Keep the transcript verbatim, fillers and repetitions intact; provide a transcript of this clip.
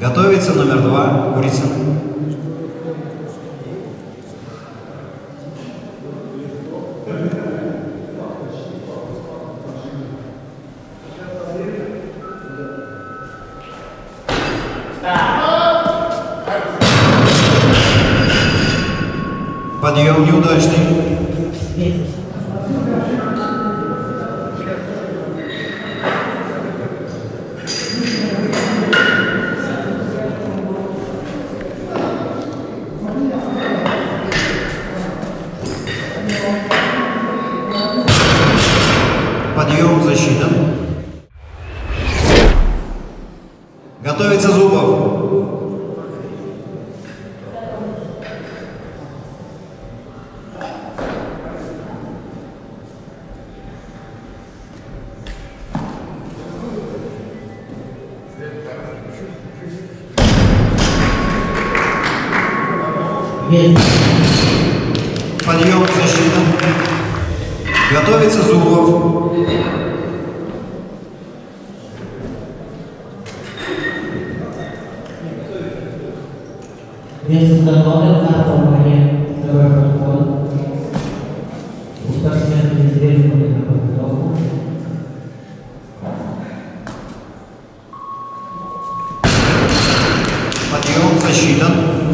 Готовится номер два, Курицын. Подъем неудачный. Подъем, защита. Готовится Зубов. Подъем, защита. Готовится Зубов. Вес установлен на половине. Второй подход. У спортсменов изрезаны на подготовку. Подъем, защита.